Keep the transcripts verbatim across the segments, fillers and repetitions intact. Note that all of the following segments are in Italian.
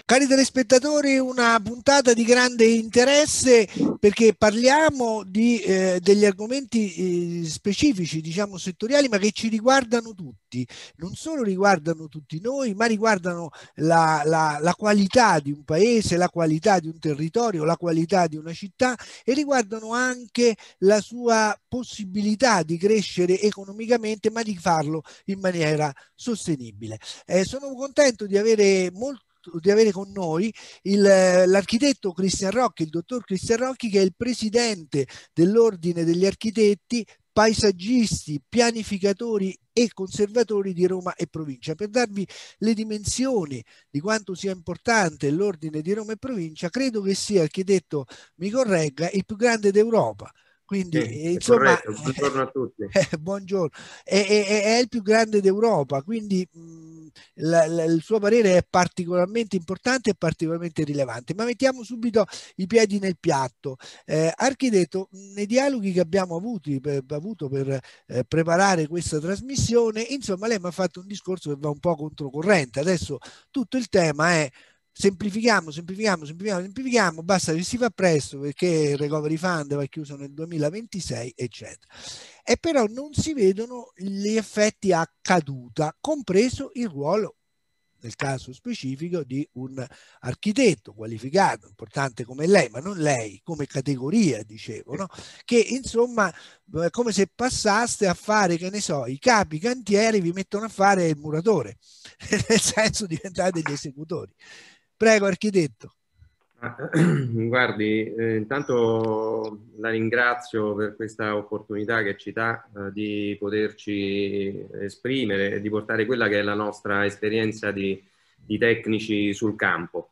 Cari telespettatori, una puntata di grande interesse perché parliamo di, eh, degli argomenti eh, specifici, diciamo settoriali, ma che ci riguardano tutti. Non solo riguardano tutti noi, ma riguardano la, la, la qualità di un paese, la qualità di un territorio, la qualità di una città e riguardano anche la sua possibilità di crescere economicamente, ma di farlo in maniera sostenibile. Eh, sono contento di avere molto di avere con noi l'architetto Cristian Rocchi, il dottor Cristian Rocchi, che è il presidente dell'Ordine degli Architetti, paesaggisti, pianificatori e conservatori di Roma e provincia. Per darvi le dimensioni di quanto sia importante l'Ordine di Roma e provincia, credo che sia, architetto mi corregga, il più grande d'Europa. Quindi, Sì, eh, è insomma, corretto. Buongiorno a tutti. eh, buongiorno, è, è- è il più grande d'Europa, quindi mh, la- la- il suo parere è particolarmente importante e particolarmente rilevante. Ma mettiamo subito i piedi nel piatto. Eh, architetto, nei dialoghi che abbiamo avuti, per, avuto per eh, preparare questa trasmissione, insomma, lei mi ha fatto un discorso che va un po' controcorrente. Adesso tutto il tema è semplifichiamo, semplifichiamo, semplifichiamo, semplifichiamo, basta che si fa presto perché il recovery fund va chiuso nel duemilaventisei, eccetera. E però non si vedono gli effetti a caduta, compreso il ruolo nel caso specifico di un architetto qualificato, importante come lei, ma non lei, come categoria, dicevo, no? Che insomma è come se passaste a fare, che ne so, i capi cantieri vi mettono a fare il muratore, nel senso diventate degli esecutori. Prego, architetto. Ah, Guardi, eh, intanto la ringrazio per questa opportunità che ci dà eh, di poterci esprimere e di portare quella che è la nostra esperienza di, di tecnici sul campo.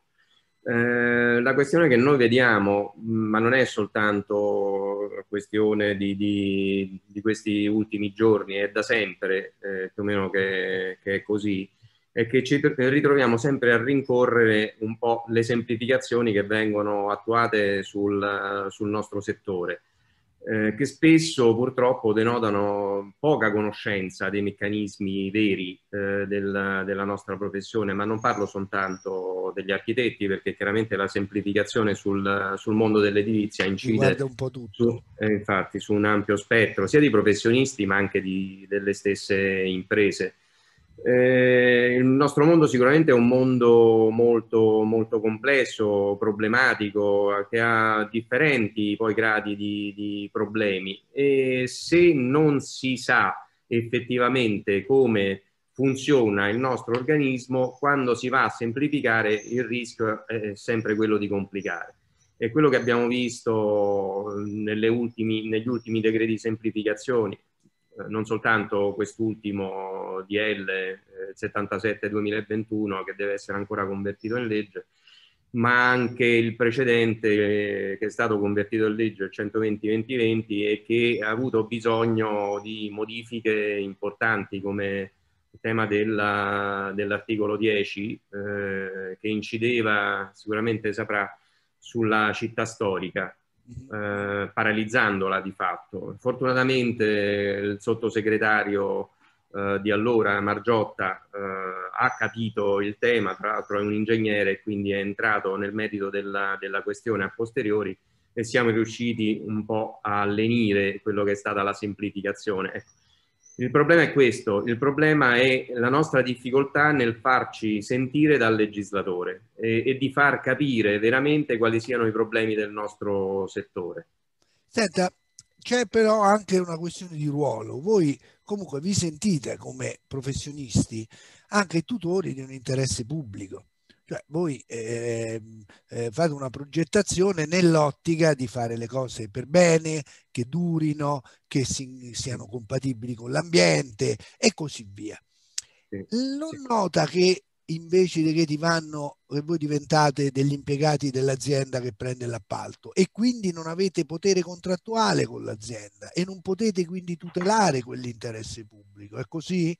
Eh, la questione che noi vediamo, ma non è soltanto questione di, di- di questi ultimi giorni, è da sempre eh, più o meno che, che è così, è che ci ritroviamo sempre a rincorrere un po' le semplificazioni che vengono attuate sul, sul nostro settore, eh, che spesso purtroppo denotano poca conoscenza dei meccanismi veri eh, del, della nostra professione, ma non parlo soltanto degli architetti, perché chiaramente la semplificazione sul, sul mondo dell'edilizia Riguarda incide un po' tutto. su, eh, infatti, su un ampio spettro sia di professionisti ma anche di, delle stesse imprese. Eh, il nostro mondo sicuramente è un mondo molto, molto complesso, problematico, che ha differenti poi gradi di, di problemi e se non si sa effettivamente come funziona il nostro organismo, quando si va a semplificare il rischio è sempre quello di complicare. E quello che abbiamo visto nelle ultimi, negli ultimi decreti di semplificazione, non soltanto quest'ultimo D L eh, settantasette duemilaventuno che deve essere ancora convertito in legge, ma anche il precedente eh, che è stato convertito in legge, il centoventi duemilaventi, e che ha avuto bisogno di modifiche importanti come il tema della, dell'articolo dieci eh, che incideva, sicuramente saprà, sulla città storica, eh, paralizzandola di fatto. Fortunatamente il sottosegretario eh, di allora, Margiotta, eh, ha capito il tema, tra l'altro è un ingegnere e quindi è entrato nel merito della, della questione a posteriori e siamo riusciti un po' a lenire quello che è stata la semplificazione. Ecco. Il problema è questo, il problema è la nostra difficoltà nel farci sentire dal legislatore e, e di far capire veramente quali siano i problemi del nostro settore. Senta, c'è però anche una questione di ruolo. Voi comunque vi sentite come professionisti anche tutori di un interesse pubblico. Cioè voi eh, eh, fate una progettazione nell'ottica di fare le cose per bene, che durino, che si, siano compatibili con l'ambiente e così via. Sì, Non sì. nota che invece i decreti vanno che voi diventate degli impiegati dell'azienda che prende l'appalto e quindi non avete potere contrattuale con l'azienda e non potete quindi tutelare quell'interesse pubblico. È così?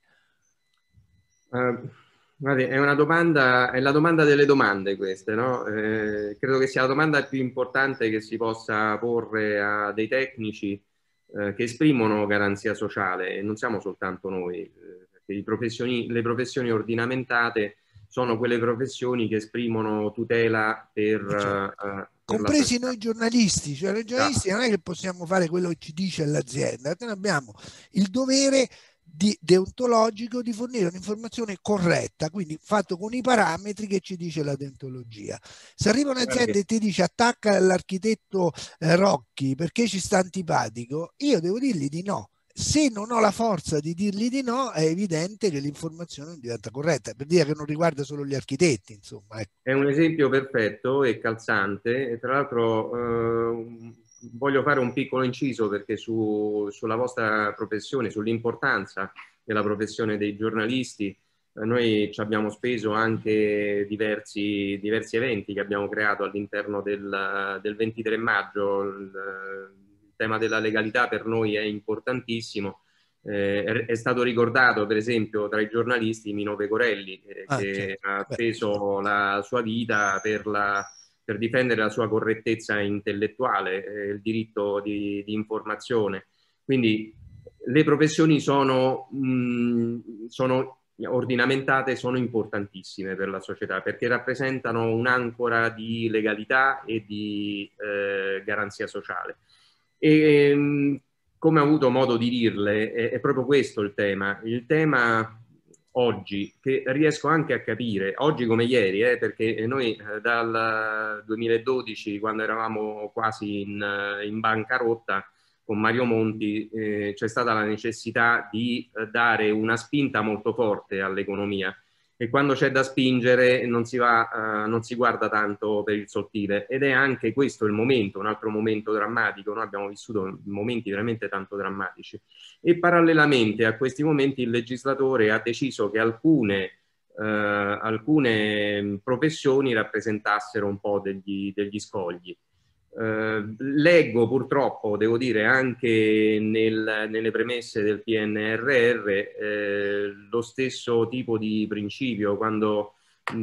Uh, guardi, è una domanda, è la domanda delle domande queste, no? Eh, credo che sia la domanda più importante che si possa porre a dei tecnici eh, che esprimono garanzia sociale, e non siamo soltanto noi, eh, perché i professioni, le professioni ordinamentate sono quelle professioni che esprimono tutela per, Eh, certo. uh, per Compresi la noi giornalisti, cioè noi giornalisti non è che possiamo fare quello che ci dice l'azienda, noi abbiamo il dovere di, deontologico di fornire un'informazione corretta, quindi fatto con i parametri che ci dice la deontologia. Se arriva un'azienda e ti dice attacca l'architetto eh, Rocchi perché ci sta antipatico, io devo dirgli di no. Se non ho la forza di dirgli di no, è evidente che l'informazione non diventa corretta, per dire che non riguarda solo gli architetti, insomma. Ecco. È un esempio perfetto e calzante, e tra l'altro eh, voglio fare un piccolo inciso perché su, sulla vostra professione, sull'importanza della professione dei giornalisti, eh, noi ci abbiamo speso anche diversi, diversi eventi che abbiamo creato all'interno del, del ventitré maggio. Il, il tema della legalità per noi è importantissimo. Eh, è, è stato ricordato per esempio tra i giornalisti Mino Pecorelli eh, Ah, che certo. ha Beh, speso la sua vita per, la, per difendere la sua correttezza intellettuale, eh, il diritto di, di informazione. Quindi le professioni sono, mh, sono ordinamentate, sono importantissime per la società perché rappresentano un'ancora di legalità e di eh, garanzia sociale. E, mh, come ho avuto modo di dirle, è, è proprio questo il tema. Il tema oggi, che riesco anche a capire, oggi come ieri, eh, perché noi eh, dal duemiladodici, quando eravamo quasi in, in bancarotta, con Mario Monti eh, c'è stata la necessità di eh, dare una spinta molto forte all'economia e quando c'è da spingere non si, va, uh, non si guarda tanto per il sottile ed è anche questo il momento, un altro momento drammatico. Noi abbiamo vissuto momenti veramente tanto drammatici e parallelamente a questi momenti il legislatore ha deciso che alcune, uh, alcune professioni rappresentassero un po' degli, degli scogli. Uh, leggo purtroppo, devo dire, anche nel, nelle premesse del P N R R eh, lo stesso tipo di principio quando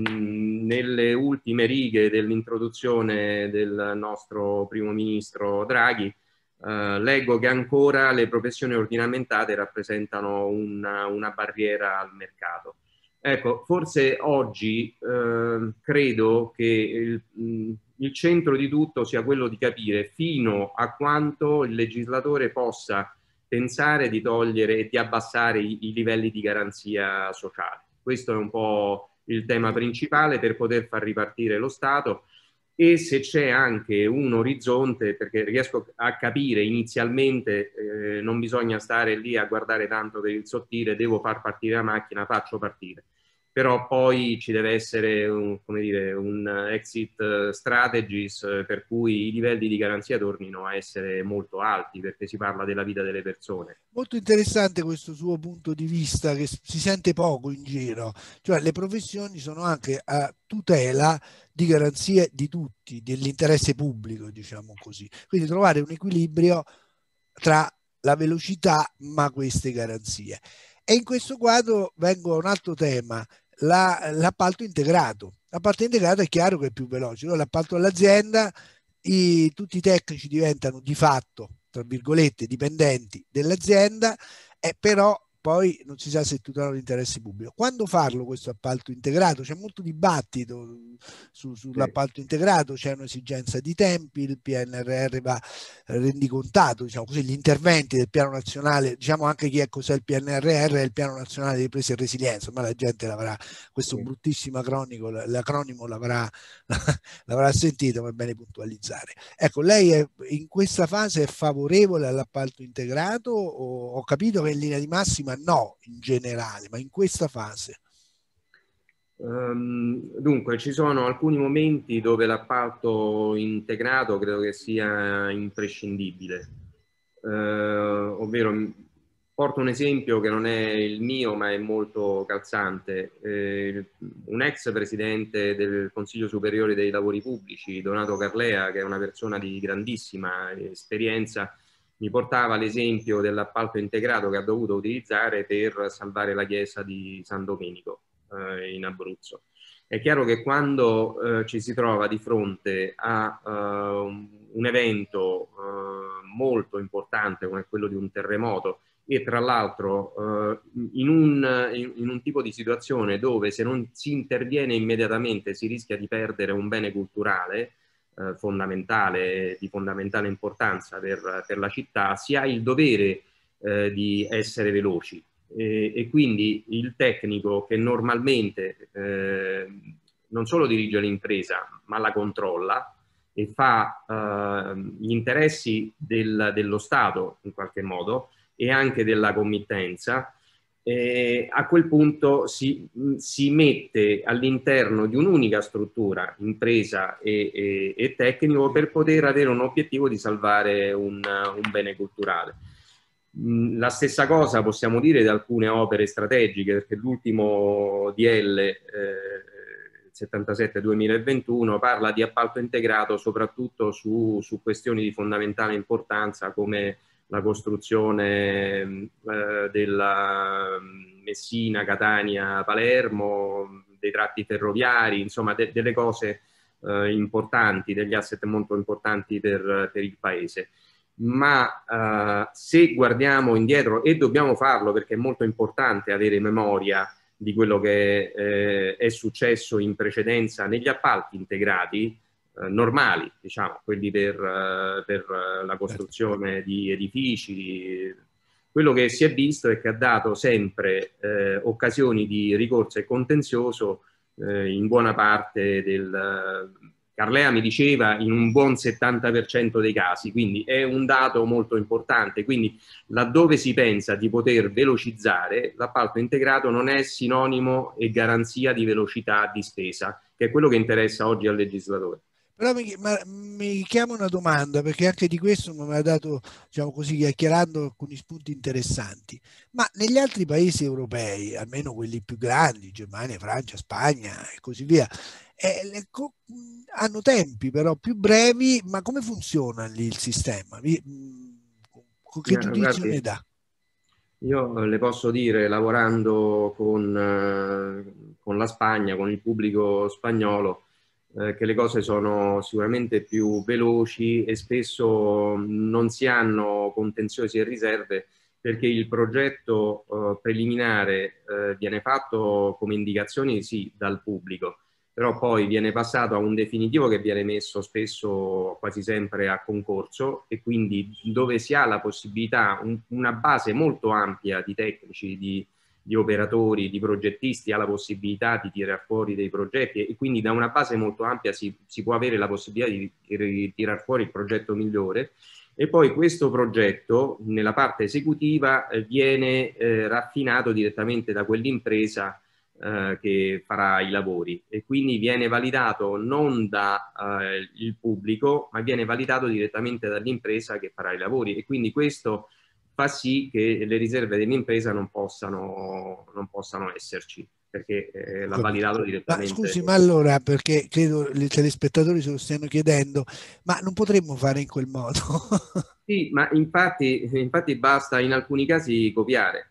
mh, nelle ultime righe dell'introduzione del nostro primo ministro Draghi uh, leggo che ancora le professioni ordinamentate rappresentano una, una barriera al mercato. Ecco, forse oggi eh, credo che il, mh, il centro di tutto sia quello di capire fino a quanto il legislatore possa pensare di togliere e di abbassare i, i livelli di garanzia sociale. Questo è un po' il tema principale per poter far ripartire lo Stato e se c'è anche un orizzonte, perché riesco a capire inizialmente, eh, non bisogna stare lì a guardare tanto per il sottile, devo far partire la macchina, faccio partire. Però poi ci deve essere un, come dire, un exit strategies per cui i livelli di garanzia tornino a essere molto alti, perché si parla della vita delle persone. molto interessante questo suo punto di vista che si sente poco in giro, cioè le professioni sono anche a tutela di garanzie di tutti, dell'interesse pubblico, diciamo così. Quindi trovare un equilibrio tra la velocità ma queste garanzie. E in questo quadro vengo a un altro tema, la, l'appalto integrato. L'appalto integrato è chiaro che è più veloce, no? L'appalto all'azienda, i, tutti i tecnici diventano di fatto, tra virgolette, dipendenti dell'azienda, e però poi non si sa se tutelano l'interesse pubblico. Quando farlo questo appalto integrato? C'è molto dibattito su, sull'appalto integrato, c'è un'esigenza di tempi, il P N R R va rendicontato, diciamo così, gli interventi del piano nazionale, diciamo anche chi è cos'è il P N R R, è il piano nazionale di ripresa e resilienza, ma la gente l'avrà, questo bruttissimo acronimo, l'acronimo l'avrà, l'avrà sentito, ma è bene puntualizzare. Ecco, lei è, in questa fase è favorevole all'appalto integrato o ho capito che in linea di massima no, in generale, ma in questa fase? Um, dunque, ci sono alcuni momenti dove l'appalto integrato credo che sia imprescindibile, uh, ovvero porto un esempio che non è il mio ma è molto calzante. Eh, un ex presidente del Consiglio Superiore dei Lavori Pubblici, Donato Carlea, che è una persona di grandissima esperienza, mi portava l'esempio dell'appalto integrato che ha dovuto utilizzare per salvare la chiesa di San Domenico eh, in Abruzzo. È chiaro che quando eh, ci si trova di fronte a uh, un evento uh, molto importante come quello di un terremoto e tra l'altro in un, in, in un tipo di situazione dove se non si interviene immediatamente si rischia di perdere un bene culturale eh, fondamentale, di fondamentale importanza per, per la città, si ha il dovere eh, di essere veloci. E, e quindi il tecnico che normalmente eh, non solo dirige l'impresa, ma la controlla e fa eh, gli interessi del, dello Stato in qualche modo e anche della committenza, eh, a quel punto si, si mette all'interno di un'unica struttura, impresa e, e, e tecnico, per poter avere un obiettivo di salvare un, un bene culturale. La stessa cosa possiamo dire di alcune opere strategiche, perché l'ultimo D L eh, settantasette duemilaventuno parla di appalto integrato soprattutto su, su questioni di fondamentale importanza come la costruzione eh, della Messina, Catania, Palermo, dei tratti ferroviari, insomma de delle cose eh, importanti, degli asset molto importanti per, per il Paese. Ma eh, se guardiamo indietro, e dobbiamo farlo perché è molto importante avere memoria di quello che eh, è successo in precedenza negli appalti integrati eh, normali, diciamo, quelli per, eh, per la costruzione di edifici, quello che si è visto è che ha dato sempre eh, occasioni di ricorso e contenzioso eh, in buona parte del... Carlea mi diceva in un buon settanta per cento dei casi, quindi è un dato molto importante. Quindi laddove si pensa di poter velocizzare, l'appalto integrato non è sinonimo e garanzia di velocità di spesa, che è quello che interessa oggi al legislatore. Però mi, ma, mi chiama una domanda, perché anche di questo mi ha dato, diciamo così, chiacchierando alcuni spunti interessanti. Ma negli altri paesi europei, almeno quelli più grandi, Germania, Francia, Spagna e così via, eh, le, co, hanno tempi però più brevi, ma come funziona lì il sistema? Vi, mh, che giudizio Guardi, ne dà? io le posso dire, lavorando con, eh, con la Spagna, con il pubblico spagnolo, eh, che le cose sono sicuramente più veloci e spesso non si hanno contenziosi e riserve perché il progetto eh, preliminare eh, viene fatto come indicazioni sì dal pubblico, però poi viene passato a un definitivo che viene messo spesso quasi sempre a concorso e quindi dove si ha la possibilità, un, una base molto ampia di tecnici, di, di operatori, di progettisti, ha la possibilità di tirare fuori dei progetti e quindi da una base molto ampia si, si può avere la possibilità di, di tirare fuori il progetto migliore. E poi questo progetto nella parte esecutiva eh, viene eh, raffinato direttamente da quell'impresa eh, che farà i lavori e quindi viene validato non dal eh, pubblico ma viene validato direttamente dall'impresa che farà i lavori e quindi questo fa sì che le riserve dell'impresa non possano, non possano esserci perché eh, l'ha validato Ma direttamente. scusi, ma allora, perché credo i telespettatori se lo stiano chiedendo, ma non potremmo fare in quel modo? Sì, ma infatti, infatti basta in alcuni casi copiare.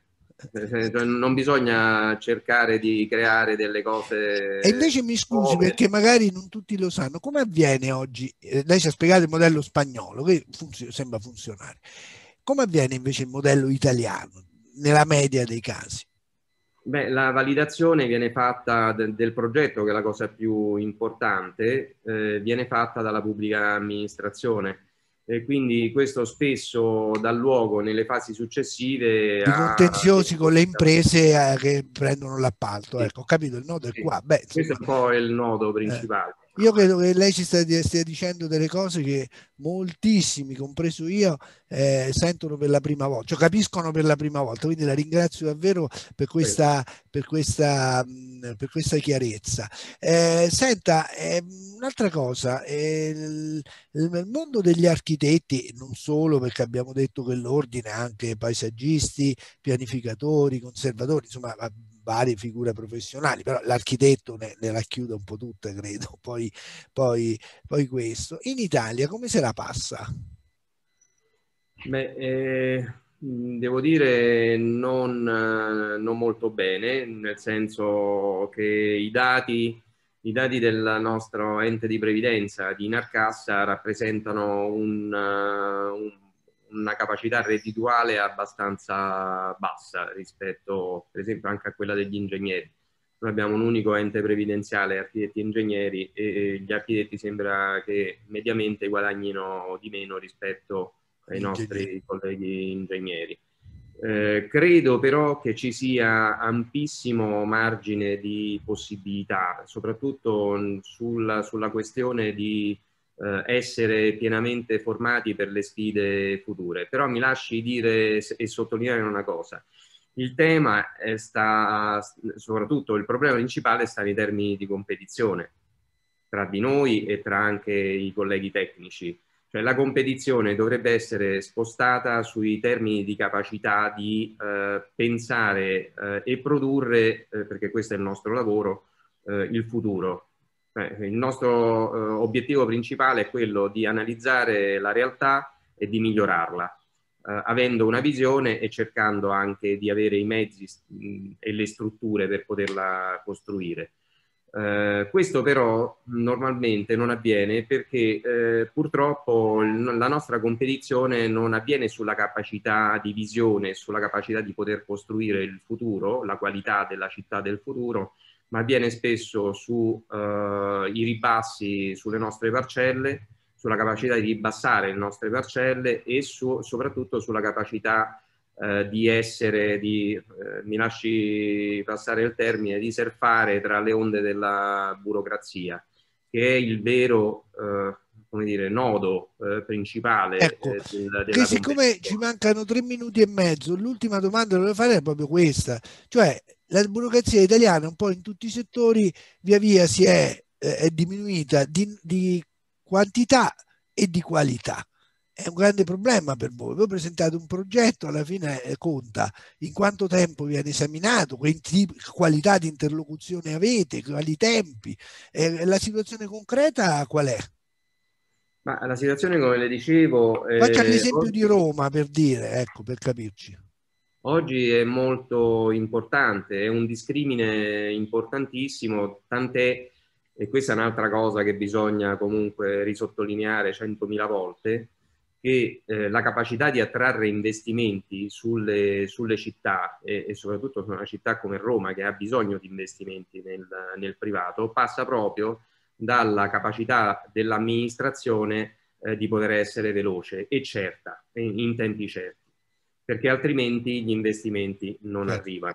Non bisogna cercare di creare delle E cose invece mi scusi nuove. perché magari non tutti lo sanno, come avviene oggi? Eh, lei ci ha spiegato il modello spagnolo che funzio- sembra funzionare. Come avviene invece il modello italiano nella media dei casi? Beh, la validazione viene fatta de del progetto, che è la cosa più importante, eh, viene fatta dalla pubblica amministrazione e quindi questo spesso dà luogo nelle fasi successive Di a contenziosi con le negoziazioni. imprese eh, che prendono l'appalto. Sì, Ecco, ho capito, il nodo è sì. qua. Beh, Questo è insomma, un po' il nodo eh, principale. io credo che lei ci stia, stia dicendo delle cose che moltissimi, compreso io, eh, sentono per la prima volta, cioè capiscono per la prima volta. Quindi la ringrazio davvero per questa, per questa, mh, per questa chiarezza. Eh, senta, eh, un'altra cosa, eh, il, il mondo degli architetti, non solo perché abbiamo detto che l'ordine anche paesaggisti, pianificatori, conservatori, insomma varie figure professionali, però l'architetto ne, ne racchiude un po' tutte, credo. Poi, poi, poi questo. In Italia come se la passa? Beh, eh, devo dire non, eh, non molto bene, nel senso che i dati, i dati del nostro ente di previdenza di Narcassa rappresentano un, uh, un, una capacità reddituale abbastanza bassa rispetto, per esempio, anche a quella degli ingegneri. Noi abbiamo un unico ente previdenziale, architetti e ingegneri, e gli architetti sembra che mediamente guadagnino di meno rispetto ai nostri colleghi ingegneri. Eh, credo però che ci sia ampissimo margine di possibilità, soprattutto sulla, sulla questione di eh, essere pienamente formati per le sfide future. Però mi lasci dire e sottolineare una cosa. Il tema sta, soprattutto il problema principale sta nei termini di competizione tra di noi e tra anche i colleghi tecnici. Cioè la competizione dovrebbe essere spostata sui termini di capacità di eh, pensare eh, e produrre, eh, perché questo è il nostro lavoro, eh, il futuro. Eh, il nostro eh, obiettivo principale è quello di analizzare la realtà e di migliorarla. Uh, avendo una visione e cercando anche di avere i mezzi mh, e le strutture per poterla costruire. Uh, questo però normalmente non avviene perché eh, purtroppo il, la nostra competizione non avviene sulla capacità di visione, sulla capacità di poter costruire il futuro, la qualità della città del futuro, ma avviene spesso sui uh, ribassi sulle nostre parcelle, sulla capacità di ribassare le nostre parcelle e su, soprattutto sulla capacità eh, di essere, di, eh, mi lasci passare il termine, di surfare tra le onde della burocrazia, che è il vero eh, come dire, nodo eh, principale Ecco, eh, del, che della siccome ci mancano tre minuti e mezzo, l'ultima domanda che volevo fare è proprio questa, cioè la burocrazia italiana un po' in tutti i settori via via si è, eh, è diminuita di, di quantità e di qualità. È un grande problema per voi. Voi presentate un progetto, alla fine eh, conta in quanto tempo viene esaminato, che qualità di interlocuzione avete, quali tempi. Eh, la situazione concreta qual è? Ma la situazione, come le dicevo, Faccia eh, l'esempio di oggi, Roma per dire, ecco, per capirci. oggi è molto importante, è un discrimine importantissimo, tant'è, e questa è un'altra cosa che bisogna comunque risottolineare centomila volte, che eh, la capacità di attrarre investimenti sulle, sulle città e, e soprattutto su una città come Roma che ha bisogno di investimenti nel, nel privato passa proprio dalla capacità dell'amministrazione eh, di poter essere veloce e certa, in, in tempi certi, perché altrimenti gli investimenti non Certo. arrivano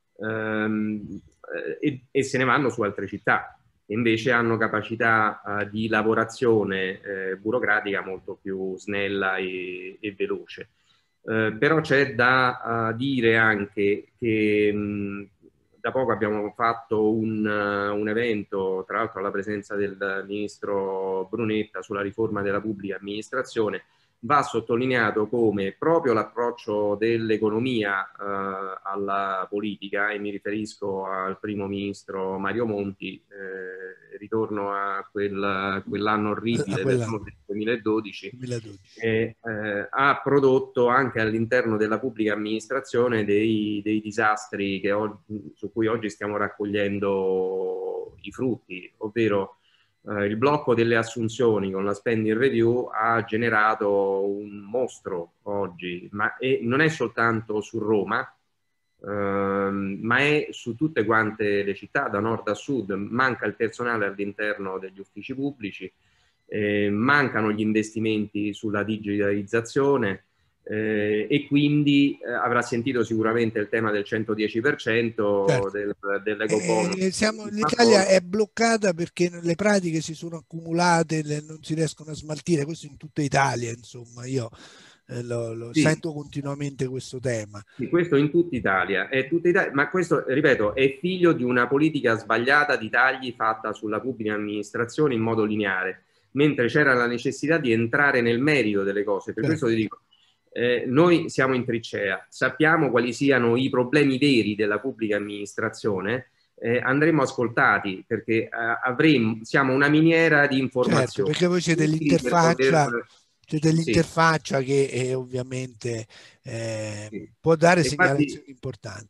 ehm, e, e se ne vanno su altre città. Invece hanno capacità uh, di lavorazione eh, burocratica molto più snella e, e veloce. Uh, però c'è da uh, dire anche che mh, da poco abbiamo fatto un, uh, un evento, tra l'altro alla presenza del ministro Brunetta, sulla riforma della pubblica amministrazione. Va sottolineato come proprio l'approccio dell'economia eh, alla politica, e mi riferisco al primo ministro Mario Monti, eh, ritorno a quel, quell'anno A orribile del quell'anno, duemiladodici, duemiladodici. e, eh, ha prodotto anche all'interno della pubblica amministrazione dei, dei disastri che oggi, su cui oggi stiamo raccogliendo i frutti, ovvero Uh, il blocco delle assunzioni con la spending review ha generato un mostro oggi, ma e non è soltanto su Roma, uh, ma è su tutte quante le città, da nord a sud. Manca il personale all'interno degli uffici pubblici, eh, mancano gli investimenti sulla digitalizzazione, eh, e quindi eh, avrà sentito sicuramente il tema del centodieci per cento Certo. del, dell'eco bonus. Eh, siamo, l'Italia è bloccata perché le pratiche si sono accumulate, le, non si riescono a smaltire, questo in tutta Italia, insomma, io eh, lo, lo Sì. sento continuamente questo tema. Sì, questo in tutta Italia, è tutta Italia, ma questo, ripeto, è figlio di una politica sbagliata di tagli fatta sulla pubblica amministrazione in modo lineare, mentre c'era la necessità di entrare nel merito delle cose. Per Certo. questo ti dico, eh, noi siamo in trincea, sappiamo quali siano i problemi veri della pubblica amministrazione, eh, andremo ascoltati perché eh, avremo, siamo una miniera di Certo, informazioni. perché voi siete Utili per poter... l'interfaccia, siete Sì, l'interfaccia che eh, ovviamente eh, sì. può dare Infatti, segnalazioni importanti.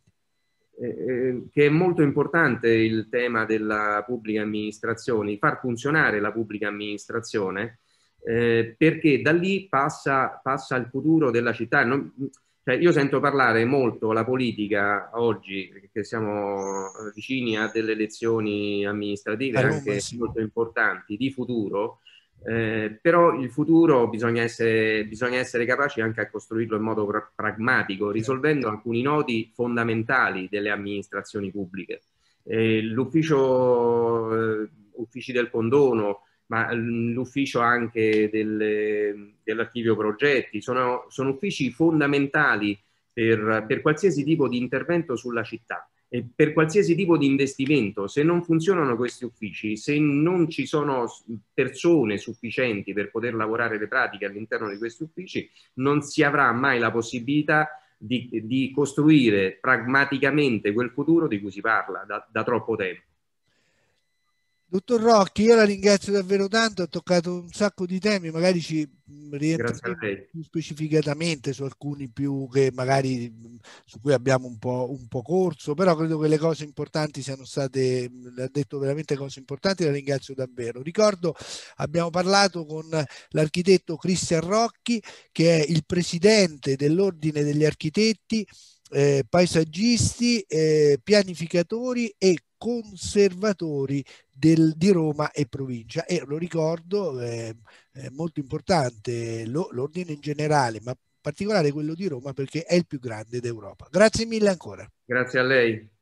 Eh, che è molto importante il tema della pubblica amministrazione, far funzionare la pubblica amministrazione eh, perché da lì passa, passa il futuro della città. Non, cioè io sento parlare molto la politica oggi, che siamo vicini a delle elezioni amministrative A Roma, anche sì. molto importanti di futuro, eh, però il futuro bisogna essere, bisogna essere capaci anche a costruirlo in modo pra pragmatico, risolvendo alcuni nodi fondamentali delle amministrazioni pubbliche. Eh, l'ufficio, eh, uffici del condono, ma l'ufficio anche del, dell'archivio progetti, sono, sono uffici fondamentali per, per qualsiasi tipo di intervento sulla città e per qualsiasi tipo di investimento. Se non funzionano questi uffici, se non ci sono persone sufficienti per poter lavorare le pratiche all'interno di questi uffici, non si avrà mai la possibilità di, di costruire pragmaticamente quel futuro di cui si parla da, da troppo tempo. Dottor Rocchi, io la ringrazio davvero tanto, ha toccato un sacco di temi, magari ci Grazie a rientreremo lei. più specificatamente su alcuni più che magari su cui abbiamo un po', un po' corso, però credo che le cose importanti siano state, ha detto veramente cose importanti, la ringrazio davvero. Ricordo, abbiamo parlato con l'architetto Cristian Rocchi, che è il presidente dell'Ordine degli Architetti, eh, paesaggisti, eh, pianificatori e conservatori del, di Roma e provincia. E lo ricordo, eh, è molto importante l'ordine in generale, ma in particolare quello di Roma, perché è il più grande d'Europa. Grazie mille ancora. Grazie a lei.